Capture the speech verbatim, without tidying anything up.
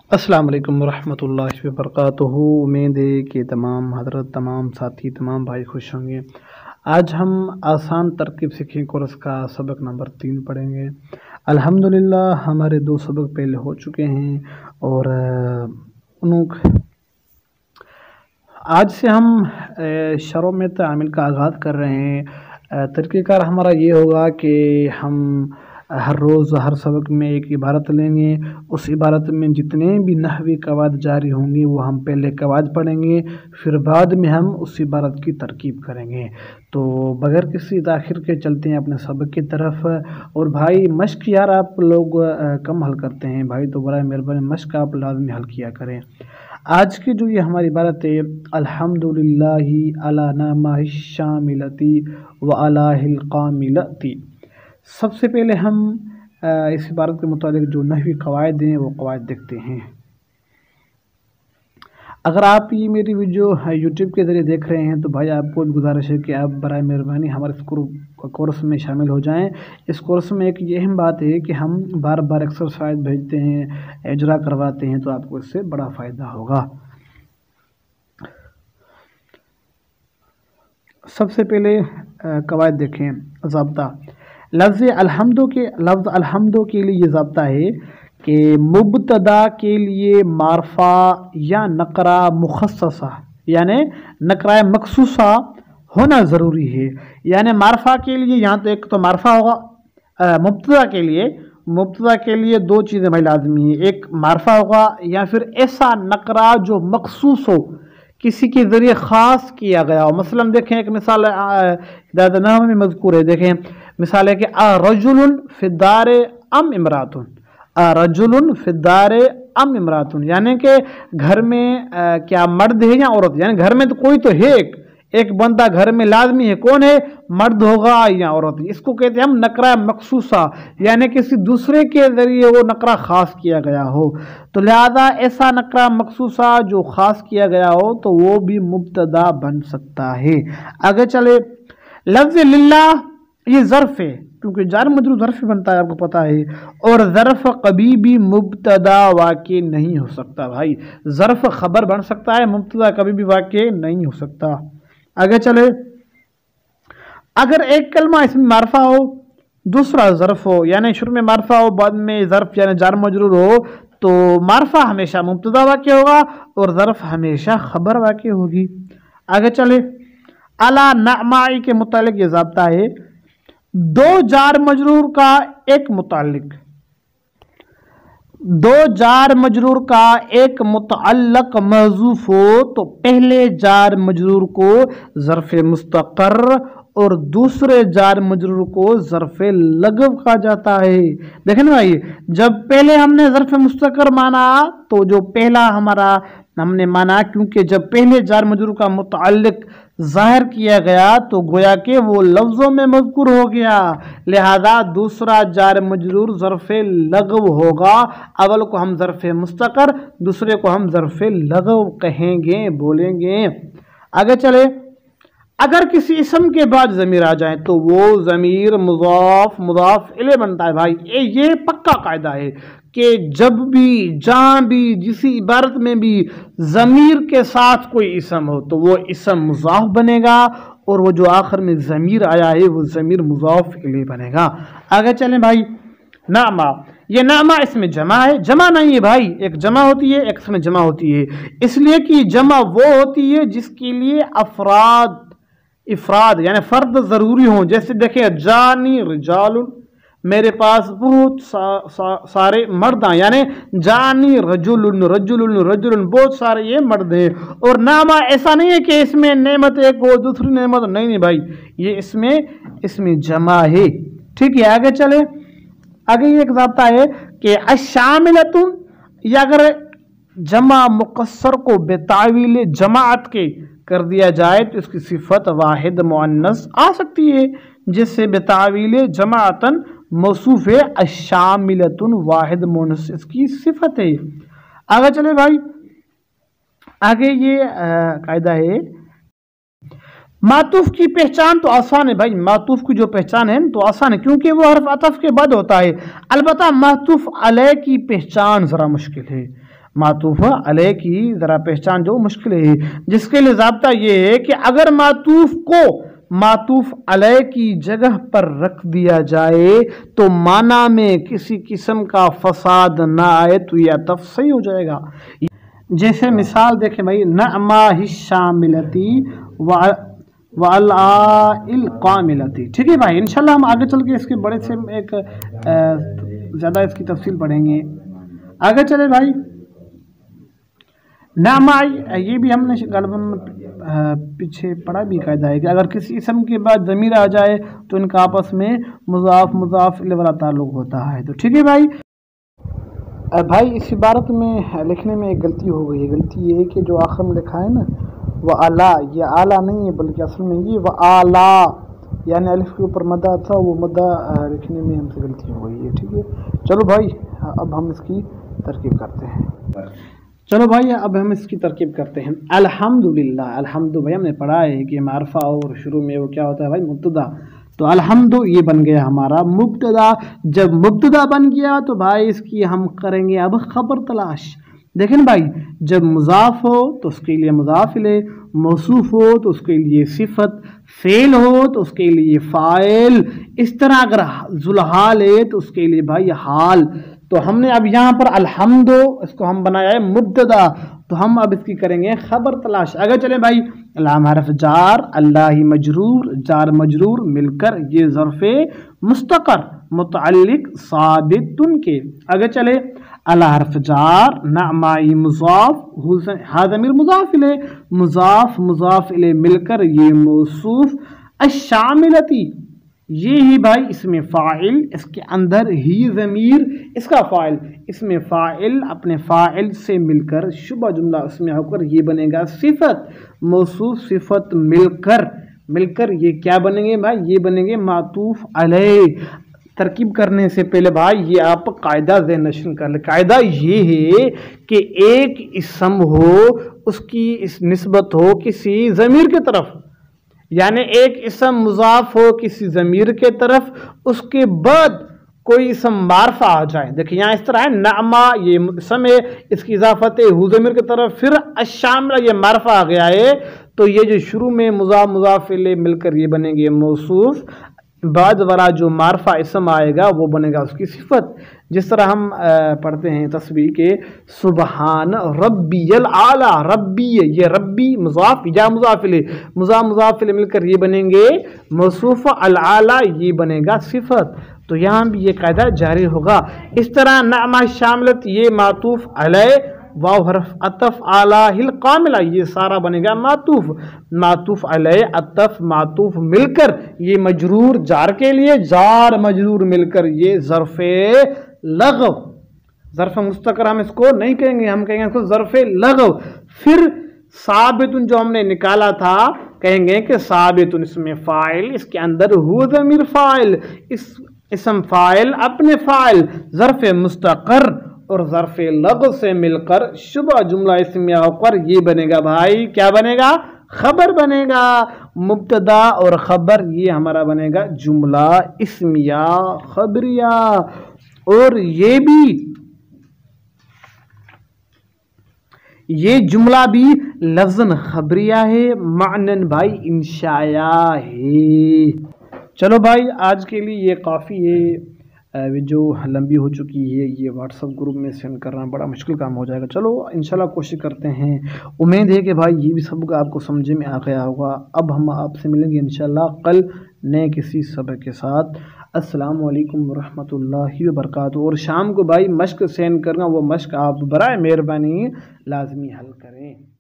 السلام علیکم ورحمۃ اللہ وبرکاتہ۔ امید ہے کہ تمام حضرت، تمام ساتھی، تمام بھائی خوش ہوں گے۔ آج ہم آسان ترکیب سیکھیں کورس کا سبق نمبر تین پڑھیں گے۔ الحمدللہ ہمارے دو سبق پہلے ہو چکے ہیں اور انہوں آج سے ہم شروع میں تعامل کا آغاز کر رہے ہیں۔ طریقہ کار ہمارا یہ ہوگا کہ ہم ہر روز ہر سبق میں ایک عبارت لیں گے، اس عبارت میں جتنے بھی نحوی قواعد جاری ہوں گے وہ ہم پہلے قواعد پڑھیں گے، پھر بعد میں ہم اس عبارت کی ترکیب کریں گے۔ تو بغیر کسی تاخیر کے چلتے ہیں اپنے سبق کی طرف۔ اور بھائی مشق یار آپ لوگ کم حل کرتے ہیں بھائی، تو برائے مہربانی مشق آپ لازمی حل کیا کریں۔ آج کی جو یہ ہماری عبارت ہے، الحمدللہ علی نعمہ الشاملتی و علیہ القاملتی، سب سے پہلے ہم اس عبارت کے متعلق جو نحوی قواعد ہیں وہ قواعد دیکھتے ہیں۔ اگر آپ یہ میری ویڈیو یوٹیوب کے ذریعے دیکھ رہے ہیں تو بھائی آپ کو گزارش ہے کہ آپ برائے مہربانی ہمارے اس کورس میں شامل ہو جائیں۔ اس کورس میں ایک یہ اہم بات ہے کہ ہم بار بار ایکسرسائز بھیجتے ہیں، اجرا کرواتے ہیں، تو آپ کو اس سے بڑا فائدہ ہوگا۔ سب سے پہلے قواعد دیکھیں۔ ضابطہ، لفظ الحمدو کے لفظ الحمدو کے لیے یہ ضابطہ ہے کہ مبتدا کے لیے معرفہ یا نکرہ مخصصہ یعنی نکرہ مخصوصہ ہونا ضروری ہے۔ یعنی معرفہ کے لیے یہاں تو ایک تو معرفہ ہوگا، مبتدا کے لیے مبتدا کے لیے دو چیزیں بھائی لازمی ہیں، ایک معرفہ ہوگا یا پھر ایسا نکرہ جو مخصوص ہو، کسی کے ذریعے خاص کیا گیا ہو۔ مثلا دیکھیں ایک مثال ہدایت نامہ میں مذکور ہے، دیکھیں مثال ہے کہ رجل فی الدار ام امراتن، رجل فی الدار ام امراتن، یعنی کہ گھر میں کیا مرد ہے یا عورت، یعنی گھر میں تو کوئی تو ہے، ایک ایک بندہ گھر میں لازمی ہے، کون ہے؟ مرد ہوگا یا عورت۔ اس کو کہتے ہیں ہم نکرہ مخصوصہ، یعنی کسی دوسرے کے ذریعے وہ نکرہ خاص کیا گیا ہو۔ تو لہذا ایسا نکرہ مخصوصہ جو خاص کیا گیا ہو تو وہ بھی مبتدا بن سکتا ہے۔ آگے چلے، لفظ للہ یہ ظرف ہے، کیونکہ جار مجرور ظرف بنتا ہے، آپ کو پتا ہے، اور ظرف کبھی بھی مبتدا واقع نہیں ہو سکتا بھائی۔ ظرف خبر بن سکتا ہے، مبتدا کبھی بھی واقع نہیں ہو سکتا۔ آگے چلے، اگر ایک کلمہ اس میں معرفہ ہو دوسرا ظرف ہو، یعنی شروع میں معرفہ ہو بعد میں ظرف یعنی جار مجرور ہو، تو معرفہ ہمیشہ مبتدا واقع ہوگا اور ظرف ہمیشہ خبر واقع ہوگی۔ آگے چلے، علی نعمہ کے متعلق یہ ضابطہ ہے، دو جار مجرور کا ایک متعلق دو جار مجرور کا ایک متعلق محذوف ہو تو پہلے جار مجرور کو ظرف مستقر اور دوسرے جار مجرور کو ظرف لغو کہا جاتا ہے۔ دیکھیں نا بھائی، جب پہلے ہم نے ظرف مستقر مانا تو جو پہلا ہمارا ہم نے مانا، کیونکہ جب پہلے جار مجرور کا متعلق ظاہر کیا گیا تو گویا کہ وہ لفظوں میں مذکور ہو گیا، لہذا دوسرا جار مجرور ظرف لغو ہوگا۔ اول کو ہم ظرف مستقر، دوسرے کو ہم ظرف لغو کہیں گے، بولیں گے۔ آگے چلے، اگر کسی اسم کے بعد ضمیر آ جائیں تو وہ ضمیر مضاف مضاف الیہ بنتا ہے بھائی۔ یہ پکا قاعدہ ہے کہ جب بھی جہاں بھی جسی عبارت میں بھی ضمیر کے ساتھ کوئی اسم ہو تو وہ اسم مضاف بنے گا، اور وہ جو آخر میں ضمیر آیا ہے وہ ضمیر مضاف الیہ بنے گا۔ آگے چلیں بھائی، نعمہ، یہ نعمہ اس میں جمع ہے، جمع نہیں ہے بھائی، ایک جمع ہوتی ہے ایک اس میں جمع ہوتی ہے، اس لیے کہ جمع وہ ہوتی ہے جس کے لیے افراد افراد یعنی فرد ضروری ہوں۔ جیسے دیکھیں، جانی رجال، میرے پاس بہت سا سا سارے مرد ہیں، یعنی جانی رجل رجل رجل، بہت سارے یہ مرد ہیں۔ اور نعمہ ایسا نہیں ہے کہ اس میں نعمت ایک ہو دوسری نعمت نہیں، نہیں بھائی، یہ اس میں اس میں جمع ہے، ٹھیک ہے۔ آگے چلے، آگے یہ ایک ضابطہ ہے کہ الشاملۃ، یا اگر جمع مقصر کو بتعویل جماعت کے کر دیا جائے تو اس کی صفت واحد مؤنث آ سکتی ہے، جس سے بتعویل جماعتن موصوف ہے، الشاملۃ واحد مؤنث اس کی صفت ہے۔ آگے چلے بھائی، آگے یہ قاعدہ ہے، معطوف کی پہچان تو آسان ہے بھائی، معطوف کی جو پہچان ہے تو آسان ہے کیونکہ وہ حرف عطف کے بعد ہوتا ہے، البتہ معطوف علیہ کی پہچان ذرا مشکل ہے۔ معطوف علیہ کی ذرا پہچان جو مشکل ہے، جس کے لیے ضابطہ یہ ہے کہ اگر معطوف کو معطوف علیہ کی جگہ پر رکھ دیا جائے تو معنی میں کسی قسم کا فساد نہ آئے تو یہ عطف صحیح ہو جائے گا۔ جیسے مثال دیکھیں بھائی، نعما الشاملتی وعلا القاملتی، ٹھیک ہے بھائی، انشاءاللہ ہم آگے چل کے اس کے بڑے سے ایک زیادہ اس کی تفصیل پڑھیں گے۔ آگے چلے بھائی، نعما یہ بھی ہم نے غالباً پیچھے پڑھا بھی قاعدہ ہے کہ اگر کسی اسم کے بعد ضمیر آ جائے تو ان کا آپس میں مضاف مضاف الیہ والا تعلق ہوتا ہے، تو ٹھیک ہے بھائی۔ بھائی اس عبارت میں لکھنے میں ایک غلطی ہو گئی ہے، غلطی یہ ہے کہ جو آخر میں لکھا ہے نا وہ اعلیٰ، یہ اعلیٰ نہیں ہے بلکہ اصل میں یہ وہ اعلیٰ، یعنی الف کے اوپر مدہ تھا، وہ مدہ لکھنے میں ہم سے غلطی ہو گئی ہے، ٹھیک ہے۔ چلو بھائی اب ہم اس کی ترکیب کرتے ہیں، چلو بھائی اب ہم اس کی ترکیب کرتے ہیں۔ الحمدللہ، الحمد بھائی ہم نے پڑھا ہے کہ معرفہ اور شروع میں وہ کیا ہوتا ہے بھائی، مبتدا، تو الحمد یہ بن گیا ہمارا مبتدا۔ جب مبتدا بن گیا تو بھائی اس کی ہم کریں گے اب خبر تلاش۔ دیکھیں بھائی، جب مضاف ہو تو اس کے لیے مضاف الیہ، موصوف ہو تو اس کے لیے صفت، فعل ہو تو اس کے لیے فاعل، اس طرح اگر ذوالحال ہے تو اس کے لیے بھائی حال۔ تو ہم نے اب یہاں پر الحمد اس کو ہم بنایا ہے مبتدا، تو ہم اب اس کی کریں گے خبر تلاش۔ آگے چلیں بھائی، لام حرف جار، اللہ مجرور، جار مجرور مل کر یہ ظرف مستقر متعلق ثابت کے۔ آگے چلے، اللہ حرف جار، نعمائی مضاف، ہا ضمیر مضاف الیہ، مضاف مضاف الیہ مل کر یہ موصوف، الشاملتی یہ ہی بھائی اس میں فاعل، اس کے اندر ہی ضمیر اس کا فاعل، اس میں فاعل اپنے فاعل سے مل کر شبہ جملہ اس میں ہو کر یہ بنے گا صفت، موصوف صفت مل کر مل کر یہ کیا بنیں گے بھائی، یہ بنیں گے معطوف علیہ۔ ترکیب کرنے سے پہلے بھائی یہ آپ قاعدہ ذہن نشین کر لیں۔ قاعدہ یہ ہے کہ ایک اسم ہو اس کی اس نسبت ہو کسی ضمیر کی طرف، یعنی ایک اسم مضاف ہو کسی ضمیر کے طرف، اس کے بعد کوئی اسم معرفہ آ جائے۔ دیکھیں یہاں اس طرح ہے، نعما یہ اسم ہے، اس کی اضافت ہے ہو ضمیر کی طرف، پھر الشاملہ یہ معرفہ آ گیا ہے، تو یہ جو شروع میں مضاف مضاف الیہ مل کر یہ بنیں گے موصوف، بعد والا جو معرفہ اسم آئے گا وہ بنے گا اس کی صفت۔ جس طرح ہم پڑھتے ہیں تسبیح کے سبحان ربی الاعلی، ربی یہ ربی مضاف یا مضاف الیہ، مضاف مضاف الیہ مل کر یہ بنیں گے موصوف، الاعلی یہ بنے گا صفت۔ تو یہاں بھی یہ قاعدہ جاری ہوگا۔ اس طرح نعمہ شاملت یہ معطوف علیہ، واو حرف عطف اعلی القاملہ یہ سارا بنے گا معطوف، معطوف علیہ عطف معطوف مل کر یہ مجرور، جار کے لیے جار مجرور مل کر یہ ظرف لغو، ظرف مستقر ہم اس کو نہیں کہیں گے، ہم کہیں گے اس کو ظرف لغو۔ پھر ثابت جو ہم نے نکالا تھا کہیں گے کہ ثابت اس میں فاعل، اس کے اندر ہو ضمیر فاعل، اس اسم فاعل اپنے فاعل، ظرف مستقر اور ظرف لغو سے مل کر شبہ جملہ اسمیہ ہو کر یہ بنے گا بھائی، کیا بنے گا، خبر بنے گا۔ مبتدا اور خبر یہ ہمارا بنے گا جملہ اسمیہ خبریہ، اور یہ بھی یہ جملہ بھی لفظاً خبریہ ہے، معنن بھائی انشائیہ ہے۔ چلو بھائی آج کے لیے یہ کافی ہے، جو لمبی ہو چکی ہے یہ واٹس ایپ گروپ میں سینڈ کرنا بڑا مشکل کام ہو جائے گا۔ چلو انشاءاللہ کوشش کرتے ہیں، امید ہے کہ بھائی یہ بھی سبق آپ کو سمجھ میں آ گیا ہوگا۔ اب ہم آپ سے ملیں گے انشاءاللہ کل نئے کسی سبق کے ساتھ۔ السلام علیکم ورحمۃ اللہ وبرکاتہ۔ اور شام کو بھائی مشق سینڈ کرنا، وہ مشق آپ برائے مہربانی لازمی حل کریں۔